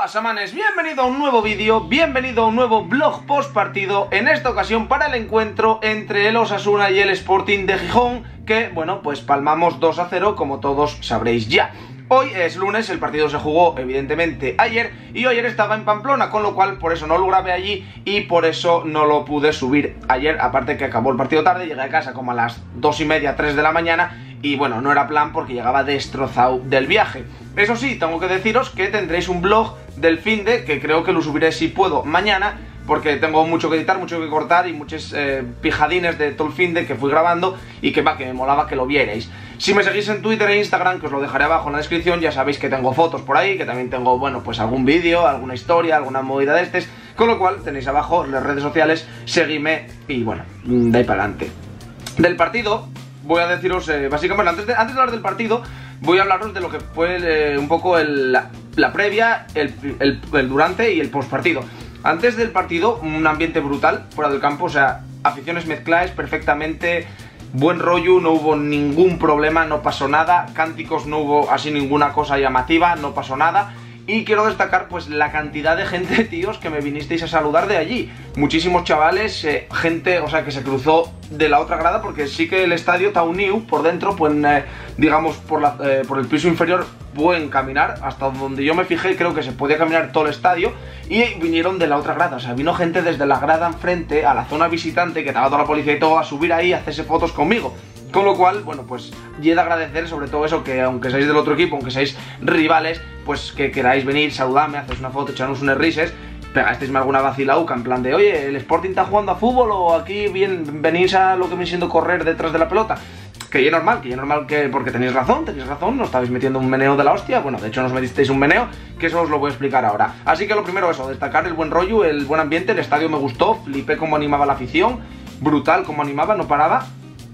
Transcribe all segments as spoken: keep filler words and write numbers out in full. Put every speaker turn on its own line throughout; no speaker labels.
Hola Samanes, bienvenido a un nuevo vídeo, bienvenido a un nuevo vlog post partido, en esta ocasión para el encuentro entre el Osasuna y el Sporting de Gijón, que bueno, pues palmamos dos a cero como todos sabréis ya. Hoy es lunes, el partido se jugó evidentemente ayer y yo ayer estaba en Pamplona, con lo cual por eso no lo grabé allí y por eso no lo pude subir ayer, aparte que acabó el partido tarde, llegué a casa como a las dos y media, tres de la mañana y bueno, no era plan porque llegaba destrozado del viaje. Eso sí, tengo que deciros que tendréis un vlog del finde, que creo que lo subiré si puedo mañana, porque tengo mucho que editar, mucho que cortar y muchos eh, pijadines de todo el finde que fui grabando y que va, que me molaba que lo vierais. Si me seguís en Twitter e Instagram, que os lo dejaré abajo en la descripción, ya sabéis que tengo fotos por ahí, que también tengo, bueno, pues algún vídeo, alguna historia, alguna movida de estos, con lo cual tenéis abajo las redes sociales, seguidme y bueno, de ahí para adelante. Del partido, voy a deciros, eh, básicamente, antes de, antes de hablar del partido, voy a hablaros de lo que fue eh, un poco el, la, la previa, el, el, el durante y el post partido. Antes del partido, un ambiente brutal fuera del campo, o sea, aficiones mezcladas perfectamente, buen rollo, no hubo ningún problema, no pasó nada, cánticos no hubo así ninguna cosa llamativa, no pasó nada. Y quiero destacar pues la cantidad de gente, tíos, que me vinisteis a saludar de allí. Muchísimos chavales, eh, gente, o sea, que se cruzó de la otra grada, porque sí que el estadio está unido por dentro, pues eh, digamos por, la, eh, por el piso inferior pueden caminar, hasta donde yo me fijé creo que se podía caminar todo el estadio, y vinieron de la otra grada, o sea, vino gente desde la grada enfrente a la zona visitante, que estaba toda la policía y todo, a subir ahí, a hacerse fotos conmigo. Con lo cual, bueno, pues y he de agradecer sobre todo eso, que aunque seáis del otro equipo, aunque seáis rivales, pues que queráis venir, saludarme, haceros una foto, echarnos unas risas, pegasteisme alguna vacilauca en plan de, oye, ¿el Sporting está jugando a fútbol o aquí bien, venís a lo que viene siendo correr detrás de la pelota? Que ya es normal, que ya es normal, que porque tenéis razón, tenéis razón, no estabais metiendo un meneo de la hostia, bueno, de hecho nos metisteis un meneo, que eso os lo voy a explicar ahora. Así que lo primero eso, destacar el buen rollo, el buen ambiente, el estadio me gustó, flipé cómo animaba la afición, brutal cómo animaba, no paraba.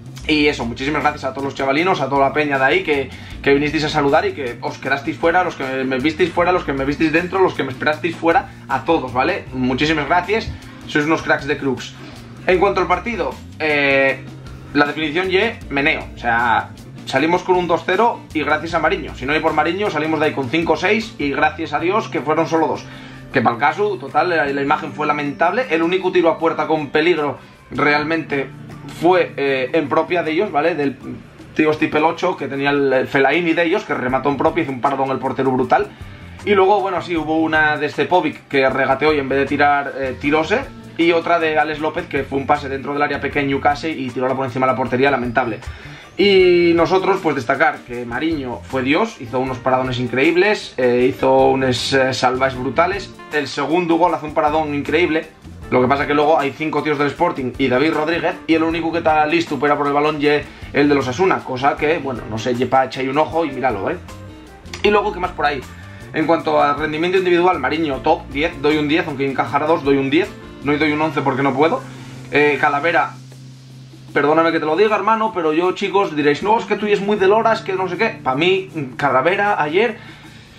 Y eso, muchísimas gracias a todos los chavalinos, a toda la peña de ahí que, que vinisteis a saludar y que os quedasteis fuera, los que me visteis fuera, los que me visteis dentro, los que me esperasteis fuera, a todos, ¿vale? Muchísimas gracias, sois unos cracks de crux. En cuanto al partido, eh, la definición y meneo, o sea, salimos con un dos cero y gracias a Mariño. Si no hay por Mariño, salimos de ahí con cinco seis y gracias a Dios que fueron solo dos. Que para el caso, total, la, la imagen fue lamentable, el único tiro a puerta con peligro realmente fue eh, en propia de ellos, ¿vale? Del tío Stipel ocho, que tenía el, el Fellaini de ellos, que remató en propia, hizo un pardón el portero brutal. Y luego, bueno, sí, hubo una de Stepovic que regateó y en vez de tirar, eh, tirose. Y otra de Alex López, que fue un pase dentro del área pequeño casi y tiró por encima de la portería, lamentable. Y nosotros, pues destacar que Mariño fue Dios, hizo unos paradones increíbles, eh, hizo unos eh, salvajes brutales. El segundo gol hace un paradón increíble. Lo que pasa que luego hay cinco tíos del Sporting y David Rodríguez, y el único que está listo para por el balón es el de los Osasuna, cosa que, bueno, no sé, para echar un ojo y míralo, ¿eh? Y luego, ¿qué más por ahí? En cuanto a rendimiento individual, Mariño top diez, doy un diez, aunque encajara dos, doy un diez, no doy un once porque no puedo. eh, Calavera, perdóname que te lo diga, hermano, pero yo, chicos, diréis, no, es que tú es muy de Lora, es que no sé qué. Para mí, Calavera, ayer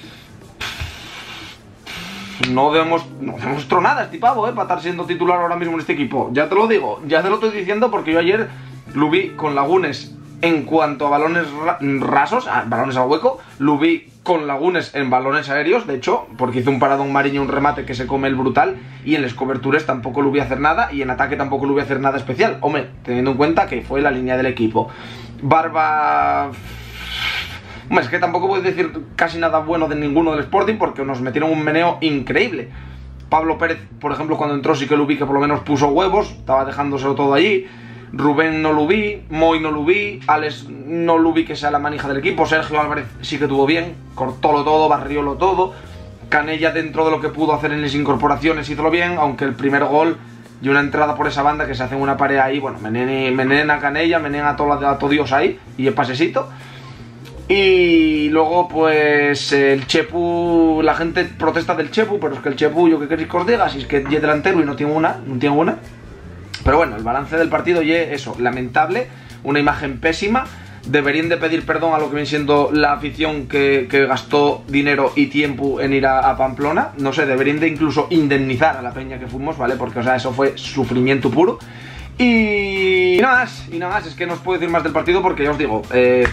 No, demos, no demostró nada este pavo, eh, para estar siendo titular ahora mismo en este equipo. Ya te lo digo, ya te lo estoy diciendo porque yo ayer lo vi con Lagunes en cuanto a balones ra rasos, a balones al hueco. Lo vi con Lagunes en balones aéreos, de hecho, porque hizo un paradón Mariño, un remate que se come el brutal. Y en las coberturas tampoco lo vi hacer nada y en ataque tampoco lo vi hacer nada especial. Hombre, teniendo en cuenta que fue la línea del equipo. Barba... Hombre, es que tampoco puedo decir casi nada bueno de ninguno del Sporting porque nos metieron un meneo increíble. Pablo Pérez, por ejemplo, cuando entró sí que lo vi que por lo menos puso huevos, estaba dejándoselo todo allí. Rubén no lo vi, Moy no lo vi, Alex no lo vi que sea la manija del equipo, Sergio Álvarez sí que tuvo bien, cortólo todo, barriólo todo. Canella, dentro de lo que pudo hacer en las incorporaciones, hizo bien, aunque el primer gol y una entrada por esa banda que se hace en una pared ahí, bueno, menen a Canella, menen a todo, a todo Dios ahí, y el pasecito. Y luego pues el Chepu, la gente protesta del Chepu, pero es que el Chepu, yo que queréis que os diga, si es que es delantero y no tiene una, no tiene una. Pero bueno, el balance del partido y eso, lamentable, una imagen pésima. Deberían de pedir perdón a lo que viene siendo la afición que, que gastó dinero y tiempo en ir a, a Pamplona. No sé, deberían de incluso indemnizar a la peña que fuimos, ¿vale? Porque, o sea, eso fue sufrimiento puro. Y nada más, y nada más, es que no os puedo decir más del partido porque ya os digo, eh...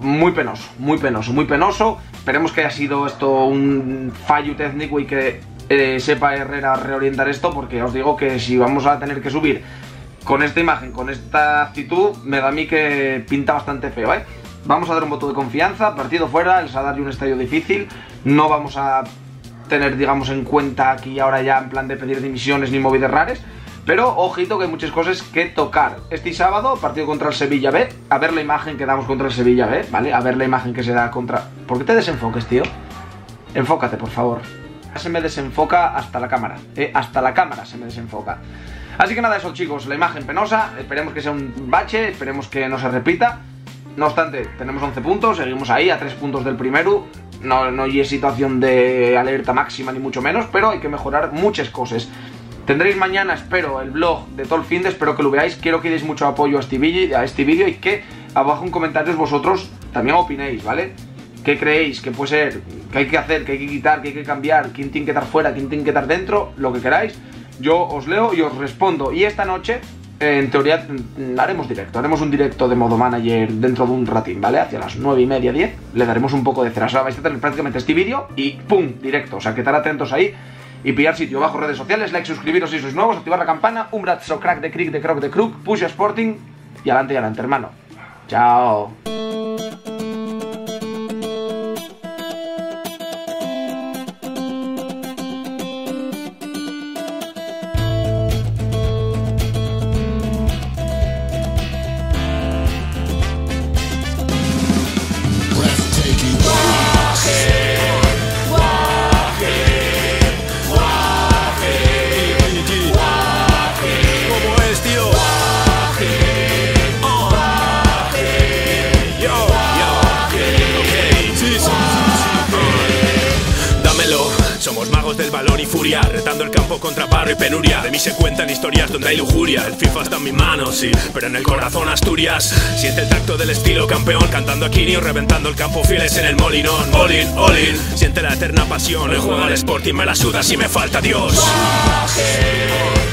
muy penoso, muy penoso, muy penoso. Esperemos que haya sido esto un fallo técnico y que eh, sepa Herrera reorientar esto, porque os digo que si vamos a tener que subir con esta imagen, con esta actitud, me da a mí que pinta bastante feo, ¿eh? Vamos a dar un voto de confianza, partido fuera, el Sadar y un estadio difícil. No vamos a tener, digamos, en cuenta aquí ahora ya en plan de pedir dimisiones ni movidas raras. Pero ojito que hay muchas cosas que tocar. Este sábado, partido contra el Sevilla B. A ver la imagen que damos contra el Sevilla B, ¿vale? A ver la imagen que se da contra... ¿Por qué te desenfoques, tío? Enfócate, por favor. Se me desenfoca hasta la cámara, ¿eh? Hasta la cámara se me desenfoca. Así que nada, eso, chicos, la imagen penosa. Esperemos que sea un bache, esperemos que no se repita. No obstante, tenemos once puntos, seguimos ahí a tres puntos del primero. No, no hay situación de alerta máxima ni mucho menos, pero hay que mejorar muchas cosas. Tendréis mañana, espero, el vlog de todo el fin de, espero que lo veáis. Quiero que deis mucho apoyo a este vídeo a este vídeo y que abajo en comentarios vosotros también opinéis, ¿vale? ¿Qué creéis que puede ser? ¿Qué hay que hacer? ¿Qué hay que quitar? ¿Qué hay que cambiar? ¿Quién tiene que estar fuera? ¿Quién tiene que estar dentro? Lo que queráis. Yo os leo y os respondo. Y esta noche, en teoría, haremos directo. Haremos un directo de modo manager dentro de un ratín, ¿vale? Hacia las nueve y media, diez. Le daremos un poco de cera. O sea, vais a tener prácticamente este vídeo y ¡pum! Directo. O sea, que estar atentos ahí. Y pillar sitio bajo redes sociales, like, suscribiros si sois nuevos, activar la campana, un brazo crack de crick de croc de crook, push Sporting y adelante y adelante, hermano. Chao.
Somos magos del balón y furia, retando el campo contra barro y penuria. De mí se cuentan historias donde hay lujuria. El FIFA está en mis manos, sí, pero en el corazón Asturias. Siente el tacto del estilo campeón, cantando a Kini o reventando el campo fieles en el molinón. All in, all in, siente la eterna pasión. El juego al Sporting me la suda si me falta Dios. Guaje,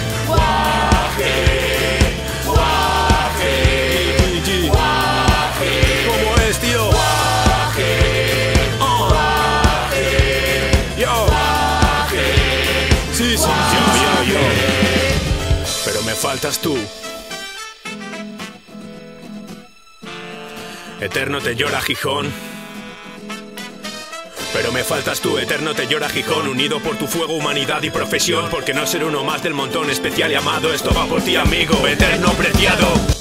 guaje, guaje, guaje. ¿Cómo es, tío? Guaje, oh. Yo. Sí, sí, yo, yo, yo. Pero me faltas tú. Eterno te llora Gijón. Pero me faltas tú, eterno te llora Gijón. Unido por tu fuego, humanidad y profesión. Porque no ser uno más del montón especial y amado. Esto va por ti, amigo, eterno preciado.